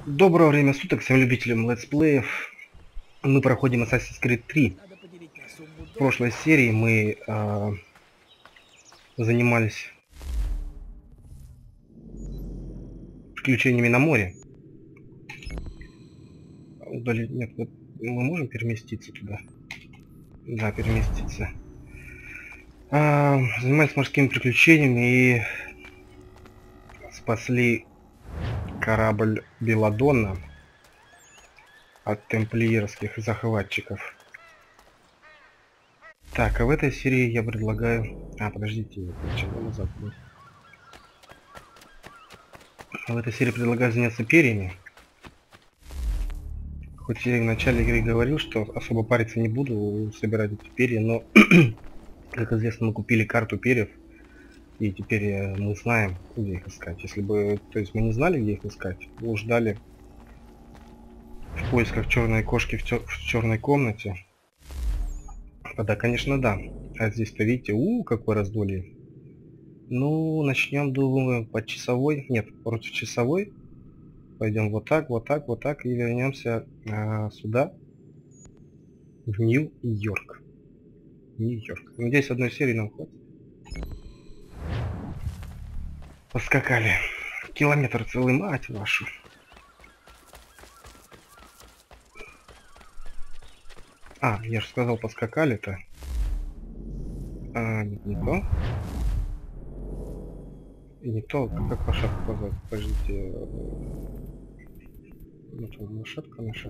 Доброго время суток всем любителям летсплеев. Мы проходим Assassin's Creed 3. Надо поделить на сумму В прошлой долга. серии мы занимались приключениями на море. Нет, вот мы можем переместиться туда? Да, переместиться. Занимались морскими приключениями и спасли корабль Белладонна от темплиерских захватчиков. Так, а в этой серии я предлагаю... подождите, чего назад будет? В этой серии предлагаю заняться перьями. Хоть я и в начале игры говорил, что особо париться не буду, собирать эти перья, но, как известно, мы купили карту перьев, и теперь мы знаем, где их искать. Если бы, то есть мы не знали, где их искать, блуждали в поисках черной кошки в черной комнате. Да, конечно, да. А здесь-то, видите, какое раздолье. Ну, начнем, думаю, по часовой. Нет, против часовой. Пойдем вот так, вот так, вот так, и вернемся сюда, в Нью-Йорк. Нью-Йорк. Надеюсь, одной серии нам хватит. Поскакали. Километр целый, мать вашу. Я же сказал, поскакали-то. Не то. И не то, как лошадку позвать. Подождите. Вот лошадка наша.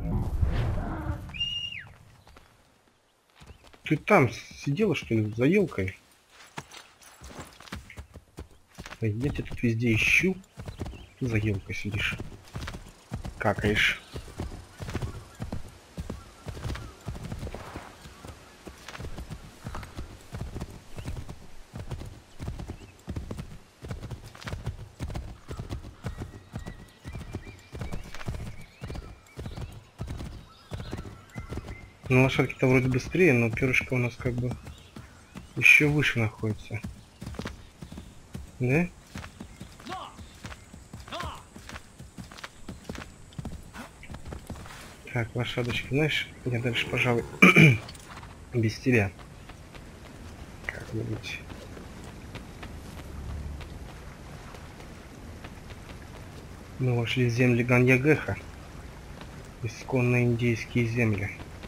Ты там сидела, что ли, за елкой? Я тебя тут везде ищу. Ты за елкой сидишь. Какаешь. Ну, лошадки-то вроде быстрее, но перышко у нас как бы еще выше находится. Да? Так, лошадочка, знаешь, я дальше, пожалуй, без тебя. Как-нибудь. Мы вошли в земли Ганьягеха. Исконно индейские земли.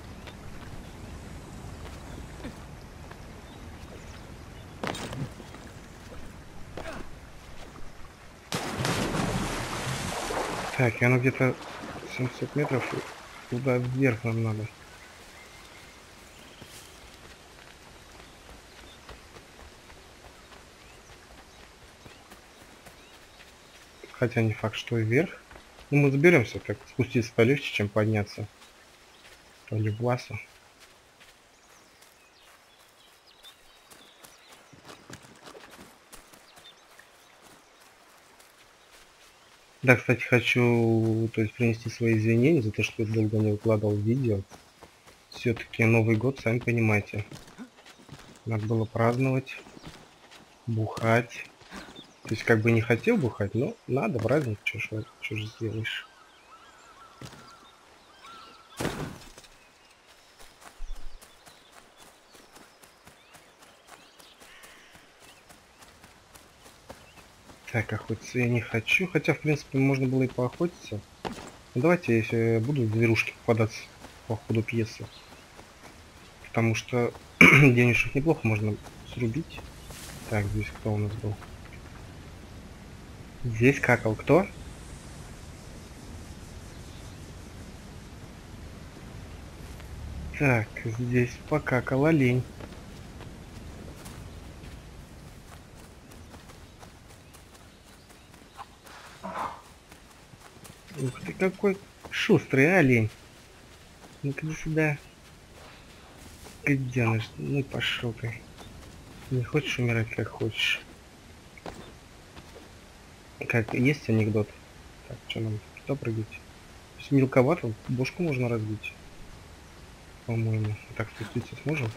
Так, и оно где-то 700 метров туда вверх нам надо. Хотя не факт, что и вверх. Ну, мы заберемся, так спуститься полегче, чем подняться по Левласу. Да, кстати, хочу, то есть, принести свои извинения за то, что я долго не выкладывал видео. Все-таки Новый год, сами понимаете. Надо было праздновать, бухать. То есть, как бы не хотел бухать, но надо праздник, что же сделаешь. Так, охотиться я не хочу. Хотя, в принципе, можно было и поохотиться. Ну, давайте, если я буду в зверушки попадаться по ходу пьесы. Потому что денежек неплохо можно срубить. Так, здесь кто у нас был? Здесь какал кто? Так, здесь покакал олень. Ух ты, какой шустрый олень. Ну-ка сюда. Гаденыш, ну пошел ты. Не хочешь умирать, как хочешь. Как, есть анекдот? Так, что нам туда прыгать? Мелковато, бошку можно разбить. По-моему. Так, спуститься сможем?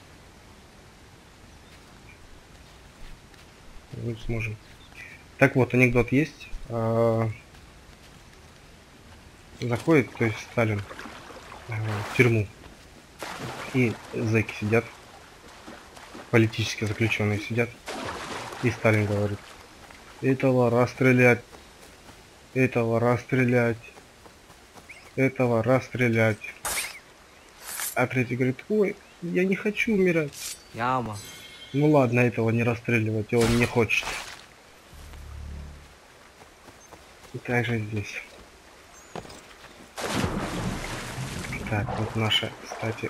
Ну, сможем. Так вот, анекдот есть. заходит, то есть Сталин, в тюрьму. И зэки сидят, политические заключенные сидят. И Сталин говорит: этого расстрелять, этого расстрелять, этого расстрелять. А третий говорит: ой, я не хочу умирать. Яма. Ну ладно, этого не расстреливать, и он не хочет. И так же здесь. Так, вот наша, кстати,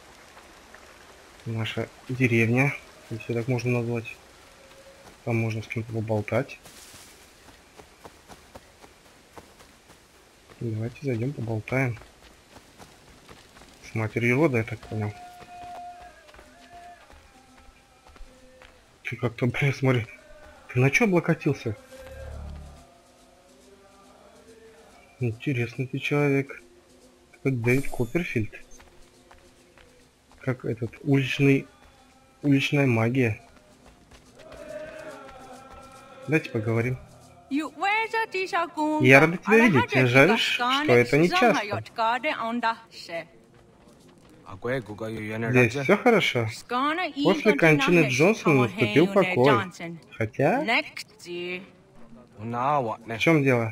наша деревня, если так можно назвать. Там можно с кем-то поболтать. Давайте зайдем поболтаем. С матерью рода, я так понял. Ты как-то, блин, смотри. Ты на чё облокотился? Интересный ты человек. Как Дэвид Копперфильд. Как этот уличная магия. Давайте поговорим. Я рада тебя видеть. Тебе жаль, что это не часто. Здесь все хорошо. После кончины Джонсона наступил покой. Хотя... В чем дело?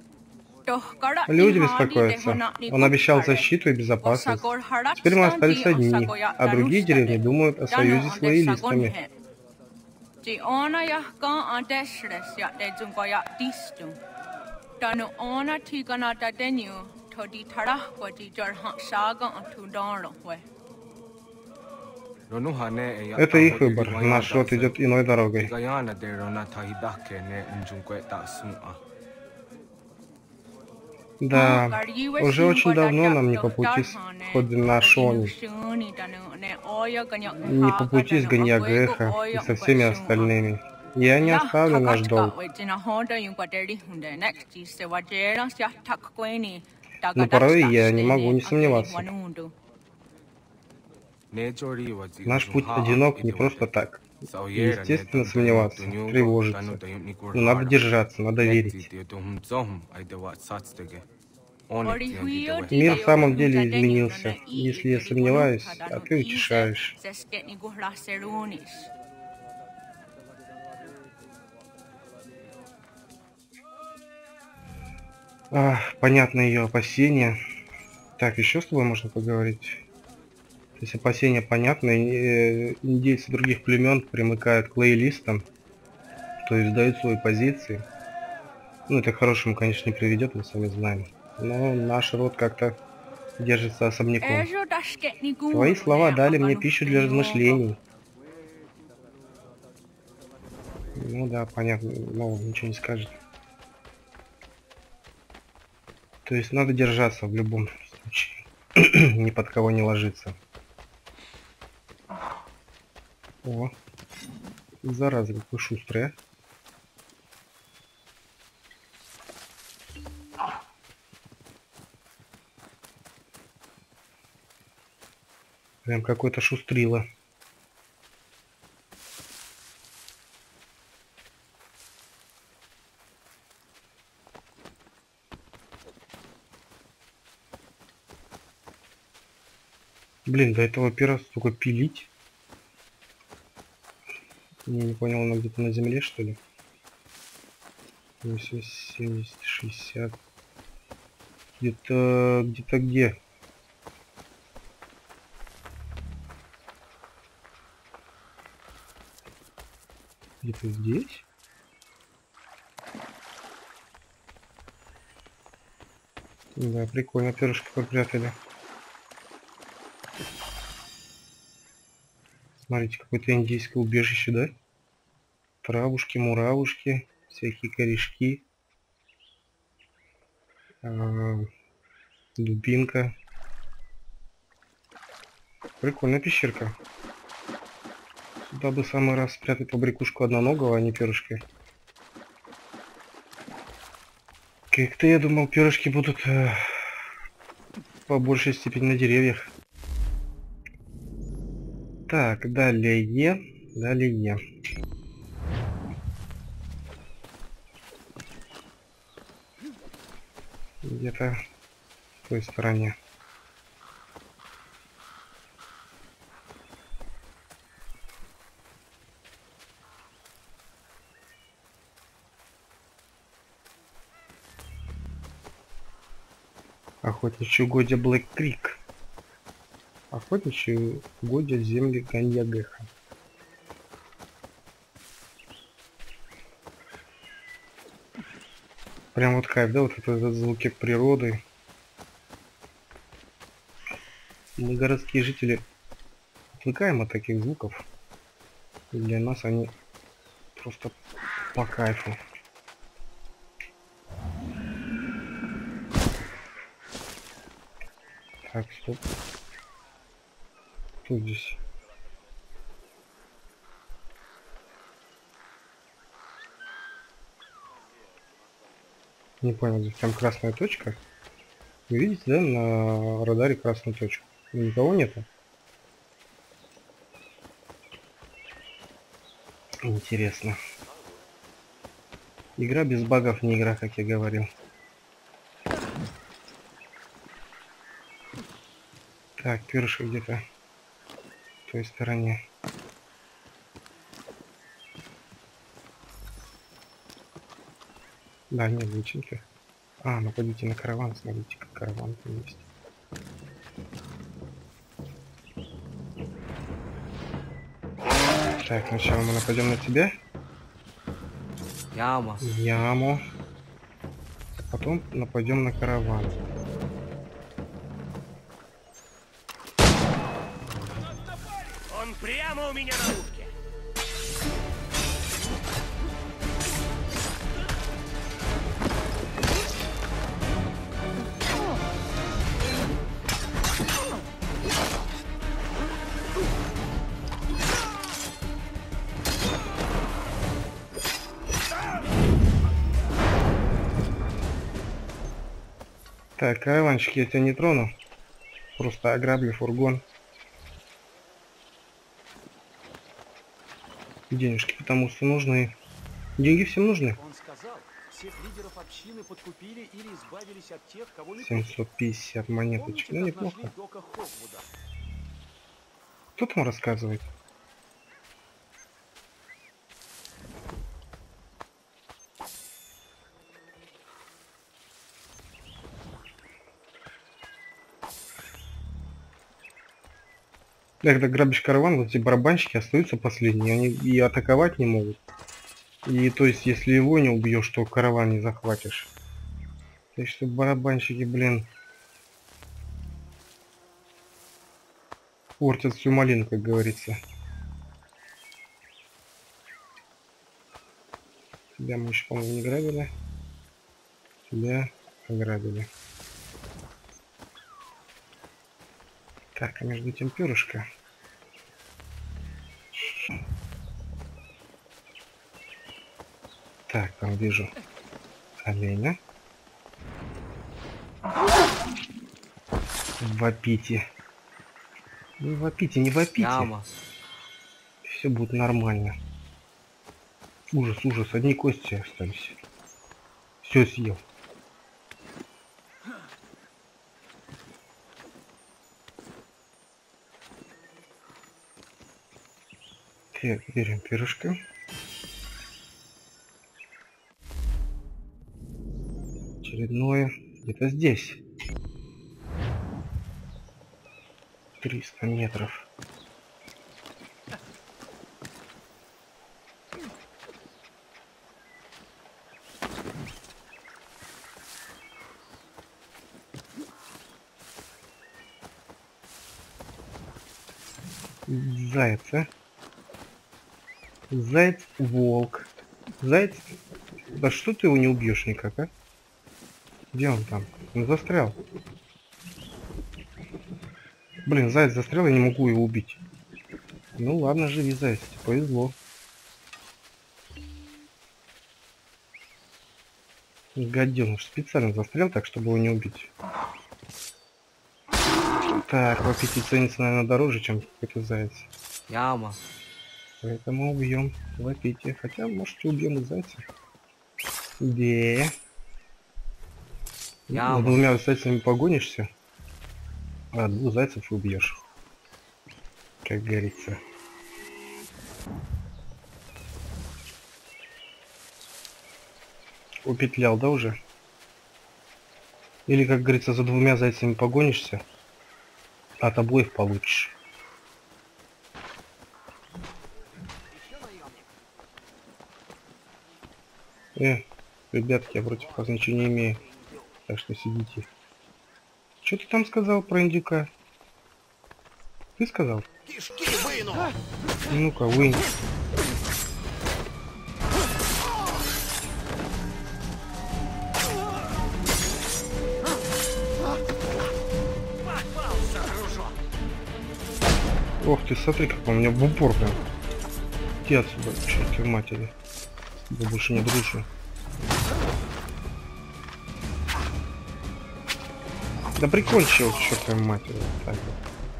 Люди беспокоятся. Он обещал защиту и безопасность. Теперь мы остались одни, а другие деревни думают о союзе с лоялистами. Это их выбор. Наш род идет иной дорогой. Да, уже очень давно нам не по пути с Ходынашони, не по пути с Ганьягеха и со всеми остальными. Я не оставлю наш долг. Но порой я не могу не сомневаться. Наш путь одинок не просто так. Естественно, сомневаться, тревожиться. Но надо держаться, надо верить. Мир в самом деле изменился. Если я сомневаюсь, а ты утешаешь. Понятно ее опасения. Так, еще с тобой можно поговорить. То есть опасения понятны. Индейцы других племен примыкают к лоялистам, то есть сдают свои позиции. Ну, это к хорошему, конечно, не приведет, мы сами знаем. Но наш род как-то держится особняком. Твои слова дали мне пищу для размышлений. Ну да, понятно, но ничего не скажет. То есть надо держаться в любом случае. Ни под кого не ложиться. О, зараза, какой шустрый, а. Прям какой-то шустрила. Блин, до этого пера столько пилить. Я не понял, она где-то на земле, что ли? 80, 70, 60. Где-то где? Где-то здесь? Да, прикольно, перышки попрятали. Смотрите, какое-то индийское убежище, да? Травушки, муравушки, всякие корешки. Дубинка. Прикольная пещерка. Сюда бы самый раз спрятать побрякушку одноногого, а не перышки. Как-то я думал, перышки будут по большей степени на деревьях. Так, далее. Где-то В той стороне. Охотничьи угодья Блэк Крик. Охотничьи угодья земли Ганьягеха. Прям вот кайф, да, вот это звуки природы. Мы, городские жители, отвыкаем от таких звуков. И для нас они просто по кайфу. Так, стоп. Что здесь? Не понял, здесь там красная точка. Вы видите, да, на радаре красную точку? Никого нету? Интересно. Игра без багов не игра, как я говорил. Так, перышко где-то в той стороне. Да, нет, личинки. А, нападите на караван, смотрите, как караван там есть. Так, сначала мы нападем на тебя. Яму. Потом нападем на караван. Он прямо у меня на ушке. Так, караванчик, я тебя не трону. Просто ограблю фургон. Денежки потому что нужны. Деньги всем нужны. Он сказал, всех лидеров общины подкупили или избавились от тех, кого не 750 монеточек. Ну, неплохо. Кто там рассказывает? Когда грабишь караван, вот эти барабанщики остаются последние, они и атаковать не могут. И то есть, если его не убьешь, то караван не захватишь. Так что барабанщики, блин, портят всю малину, как говорится. Тебя мы еще, по-моему, не грабили. Тебя ограбили. Так, а между тем перышко. Так, там вижу оленя. Вопите. Не вопите, не вопите. Все будет нормально. Ужас, ужас, одни кости остались. Все съел. Так, берем пирожка. Очередное. Где-то здесь. 300 метров. Зайца. Заяц, волк. Заяц. Да что ты его не убьешь никак, а? Где он там? Он застрял. Блин, заяц застрял, я не могу его убить. Ну ладно, живи, заяц, тебе повезло. Гаденыш специально застрял так, чтобы его не убить. Так, вопите ценится, наверное, дороже, чем какой-то заяц. Яма. Поэтому убьем вопите. Хотя, может, и убьем и зайца. Где? За двумя зайцами погонишься, а двух зайцев убьешь, как говорится. Упетлял, да, уже? Или, как говорится, за двумя зайцами погонишься, а от обоих получишь. Ребятки, я против вас ничего не имею, так что сидите. Что ты там сказал про индюка? Ты сказал? Кишки выну! Ну-ка, вынь. Попался, дружок! Ох ты, смотри, как он у меня в упор прям. Иди отсюда, чертовой матери. Я больше не дружу. Да прикончи его, чертовой матери. Так вот.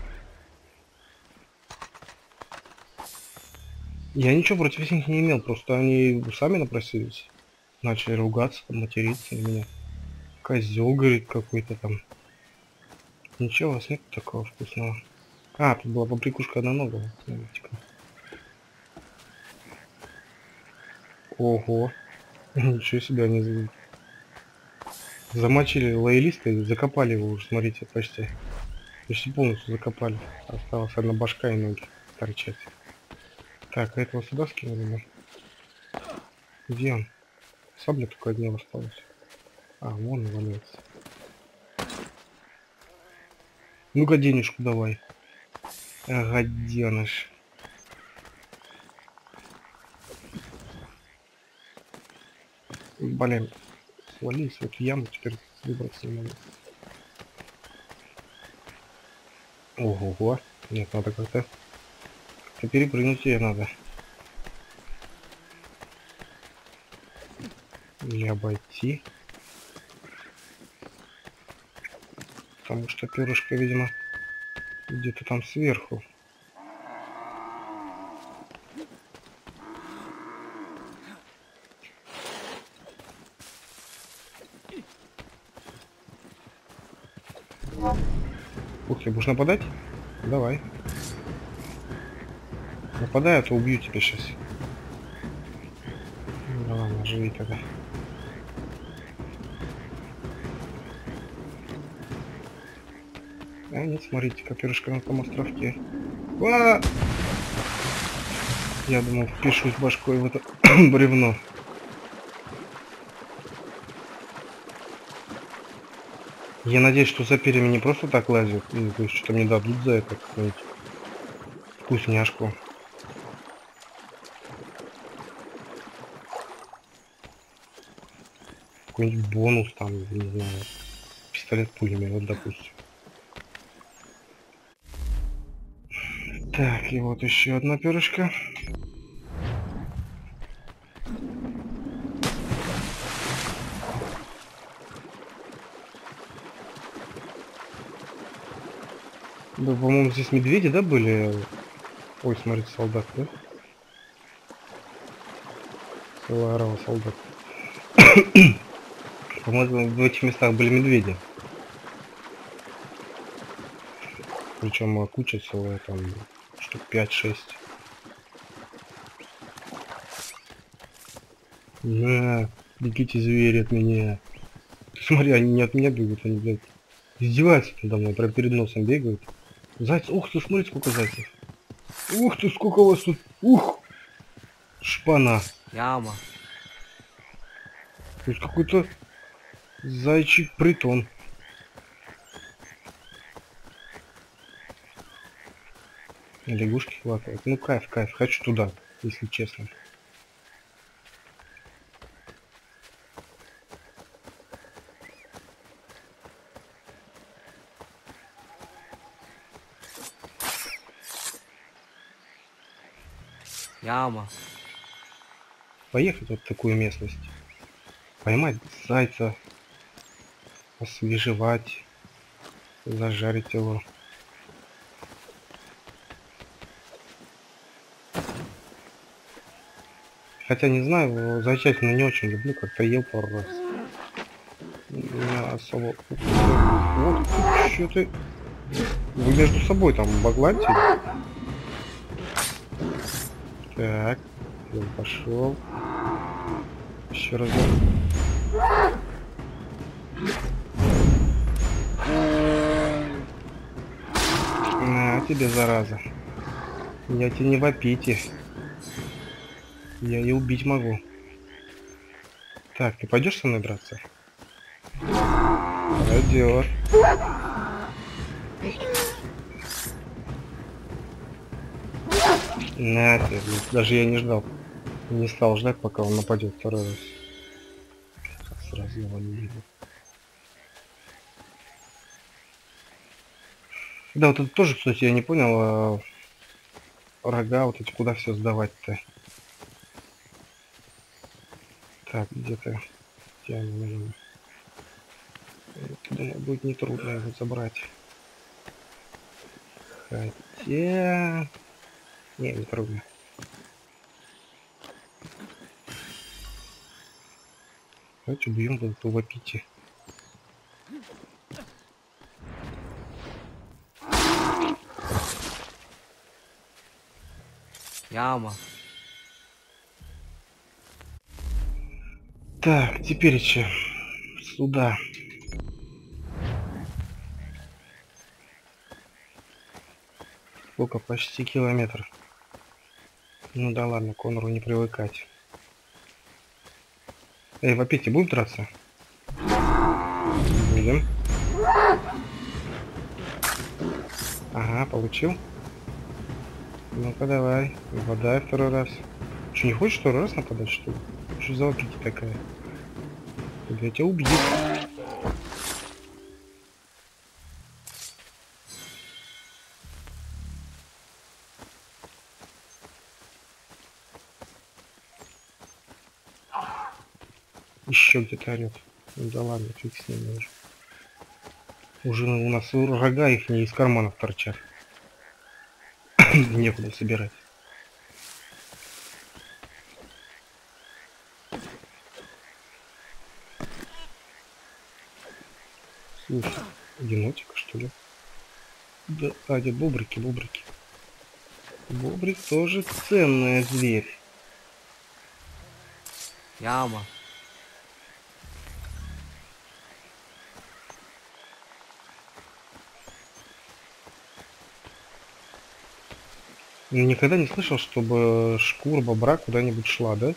Я ничего против них не имел, просто они сами напросились. Начали ругаться, там, материться на меня. Козел, говорит, какой-то там. Ничего, у вас нет такого вкусного. А, тут была поприкушка одноногого. Смотрите-ка. Ого. Ничего себе, они замочили лоялиста и закопали его уже, смотрите, почти. Почти полностью закопали. Осталась одна башка и ноги торчать. Так, а этого сюда скинули, да? Где он? Сабля только одна осталась. А, вон он валяется. Ну-ка денежку давай. Гаденыш. Блин, свались в эту яму, теперь выбраться не могу. Ого-го. Нет, надо как-то перепрыгнуть ее надо. Или обойти. Потому что перышко, видимо, где-то там сверху. Ух ты, будешь нападать? Давай. Нападай, а то убью тебя сейчас. Ну ладно, живи тогда. А нет, смотрите, как перышко на том островке. А! Я думал, впишусь башкой в это бревно. Я надеюсь, что за перьями не просто так лазят, и, то есть что-то мне дадут за это какую-нибудь вкусняшку. Какой-нибудь бонус там, не знаю, пистолет-пулемет, допустим. Так, и вот еще одна перышко. Да, по-моему, здесь медведи, да, были? Ой, смотрите, солдат, да? Целая орава солдат. По-моему, в этих местах были медведи. Причем куча целая, там, штук 5-6. На, бегите, звери, от меня. Смотри, они не от меня бегут, они, блядь, издеваются надо мной, прям перед носом бегают. Зайцы, ух ты, смотрите, сколько зайцев. Ух ты, сколько у вас тут, ух! Шпана. Яма. То есть какой-то зайчий притон. Лягушки хватает. Ну кайф, кайф. Хочу туда, если честно. Яма. Поехать вот в такую местность. Поймать зайца. Освежевать. Зажарить его. Хотя не знаю, зайчатину не очень люблю, как-то ел пару раз. особо... Вот, что ты... Вы между собой там баглантили? Так, он пошел. Еще раз. На тебе, зараза. Я тебе не вопите. Я и убить могу. Так, ты пойдешь со мной драться? Пойдет. На тебе, даже я не ждал. Не стал ждать, пока он нападет второй раз. Сразу навалили. Да, вот это тоже, кстати, я не понял, рога вот эти, куда все сдавать-то? Так, где-то тянем. Думаю, будет нетрудно его забрать. Хотя... Не трудно. Давайте убьем вот этого вопити. Яма. Так, теперь еще сюда. Сколько? Почти километр. Ну да ладно, Конору не привыкать. Эй, вопите, будем драться? Будем. Ага, получил. Ну-ка давай, нападай второй раз. Что, не хочешь второй раз нападать, что ли? Что за вопити такая? Я тебя убью. Еще где-то орет. Ну да ладно, фиг с ними уже. Уже у нас рога их не из карманов торчат. Некуда собирать. Слушай, енотика что ли? Да, где бобрики, бобрики. Бобрик тоже ценная зверь. Яма. Никогда не слышал, чтобы шкура бобра куда-нибудь шла, да?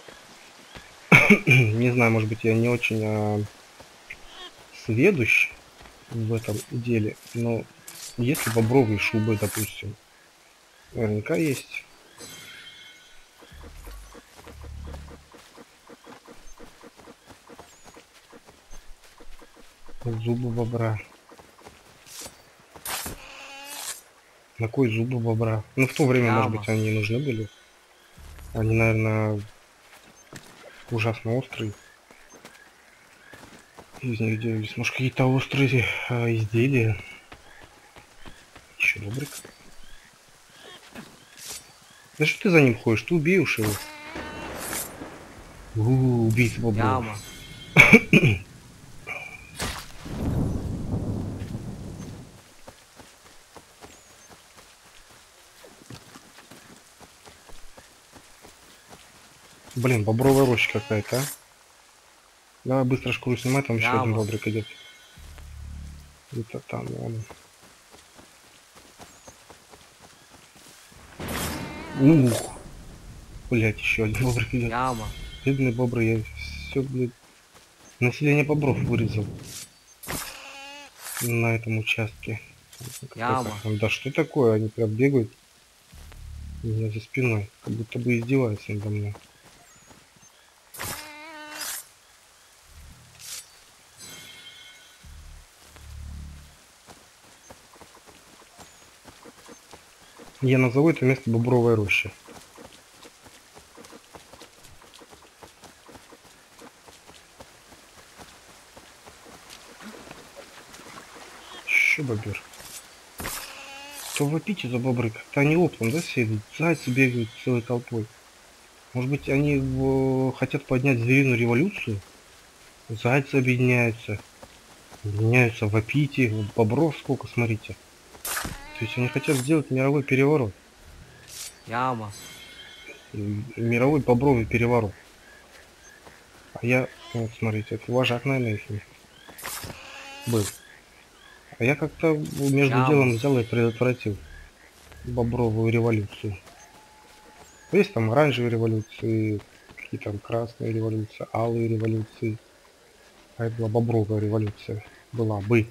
Не знаю, может быть, я не очень сведущ в этом деле, но есть ли бобровые шубы, допустим? Наверняка есть. Зубы бобра. На кой зубы бобра? Ну, в то время, Яма. может быть, они и нужны были. Они, наверное, ужасно острые. Из них делались, может, какие-то острые изделия. Еще бобрик. Да что ты за ним ходишь? Ты убей уж его. Убийца бобров. Яма. Блин, бобровая роща какая-то, а? Давай быстро шкуру снимай, там еще один Яма. бобрик идет. Где-то там, вон. Ух! Блять, еще один бобрик идет. Яма. Бедные бобры, я все, блядь, население бобров вырезал на этом участке. Яма. Да что такое? Они прям бегают у меня за спиной, как будто бы издеваются надо мной. Я назову это место Бобровая роща. Еще бобер. То вопите за бобры, как-то они оптом, да, все идут? Зайцы бегают целой толпой. Может быть, они хотят поднять звериную революцию? Зайцы объединяются. Меняются в Апите, бобров сколько, смотрите. То есть они хотят сделать мировой переворот. Яма. Мировой бобровый переворот. А я, вот смотрите, это вожак, наверное, их был. А я как-то между Яма. делом взял и предотвратил бобровую революцию. Есть там оранжевые революции, какие там красные революции, алые революции. А это была бобровая революция. Была бы.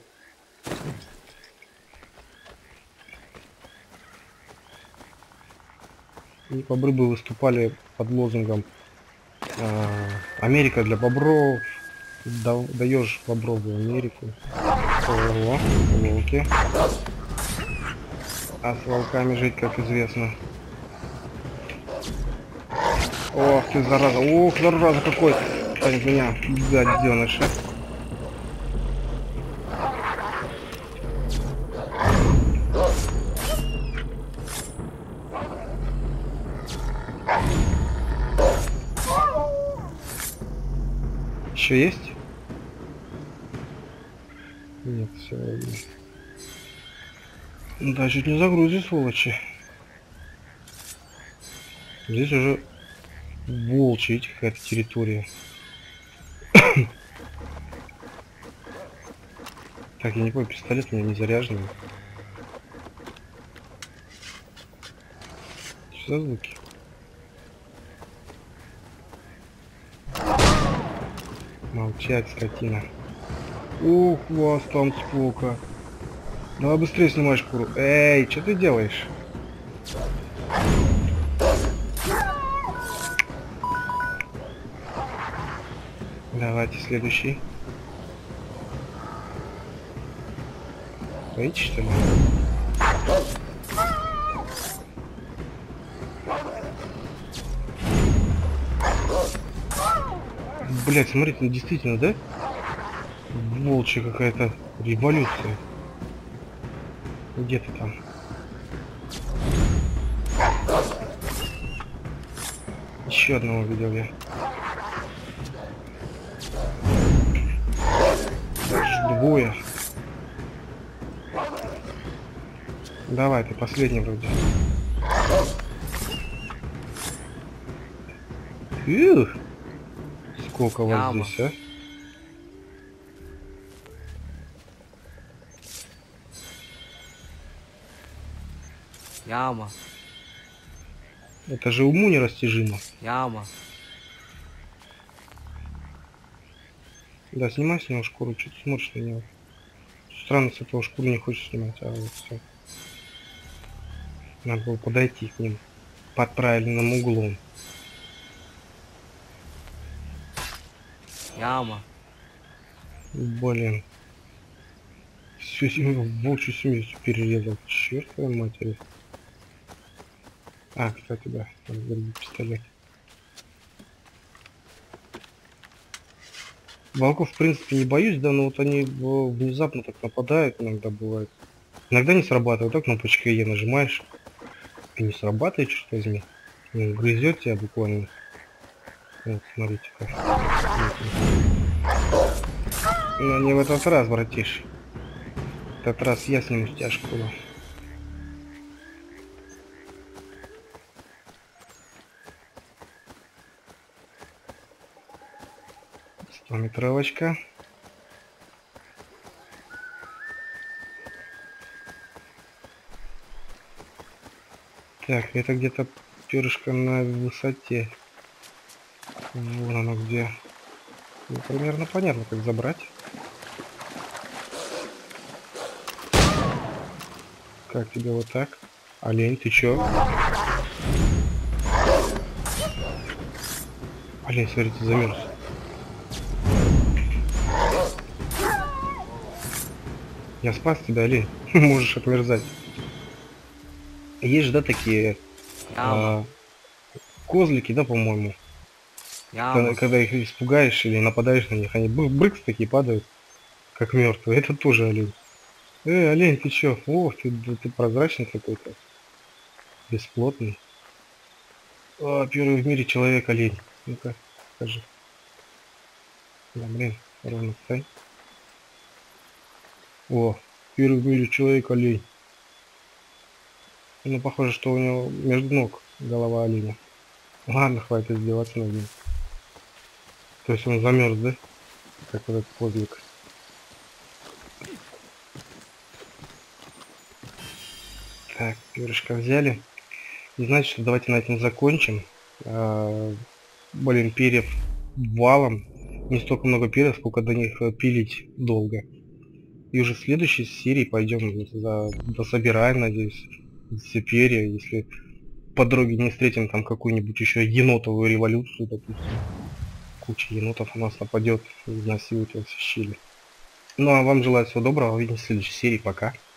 И бобры бы выступали под лозунгом Америка для бобров. Даешь бобровую Америку. Ого, волки. А с волками жить, как известно. Ох ты, зараза. Ух, зараза какой. Станет меня, гаденыша. Еще есть? Нет, все. Да, чуть не загрузит, сволочи. Здесь уже волчья какая-то территория. Так, я не понял, пистолет у меня не заряженный. Что за звуки? Молчать, скотина. Ух, вас там сколько. Давай быстрее снимай шкуру. Эй, что ты делаешь? Давайте следующий. Стоите, что ли? Блять, смотрите, ну действительно, да? Волчья какая-то революция. Где ты там? Еще одного видел я. Аж двое. Давай, ты последний вроде. Ух, сколько вас Яма. здесь, а? Яма. Это же уму нерастяжимо. Яма. Да, снимай с него шкуру, что ты смотришь на него. Странно, с этого шкуру не хочешь снимать, а вот все. Надо было подойти к ним под правильным углом. Яма. Блин. Всю семью, волчью семью перерезал. Черт твою матери. А, кстати, да, там другой пистолет. Волков, в принципе, не боюсь, да, но вот они внезапно так нападают, иногда бывает. Иногда не срабатывает, так кнопочкой Е нажимаешь, и не срабатывает, черт возьми. Он грызет тебя буквально. Вот, смотрите как. Но не в этот раз, братиш. В этот раз я сниму с тебя шкуру. 100-метровочка. Так, это где-то перышко на высоте. Вон оно где. Ну, примерно понятно, как забрать. Как тебе вот так? Олень, ты чё? Олень, смотри, ты замерз. Я спас тебя, олень. Можешь отмерзать. Есть же, да, такие Яма. козлики, да, по-моему. Яма. Когда их испугаешь или нападаешь на них, они брыкс такие падают, как мертвые. Это тоже олень. Олень, ты чё? Ох, ты прозрачный какой-то. Бесплотный. Первый в мире человек-олень. Ну-ка, скажи. Да, блин, ровно встань. О, первый в мире человек-олень. Ну, похоже, что у него между ног голова оленя. Ладно, хватит издеваться над ним. То есть он замерз, да? Как вот этот козлик. Так, перышко взяли. И значит, что давайте на этом закончим. Блин, перьев валом. Не столько много перьев, сколько до них пилить долго. И уже в следующей серии пойдем дособираем, надеюсь, все перья, если по дороге не встретим там какую-нибудь еще енотовую революцию, допустим. Куча енотов у нас нападет, изнасилует во все щели. Ну а вам желаю всего доброго, увидимся в следующей серии, пока.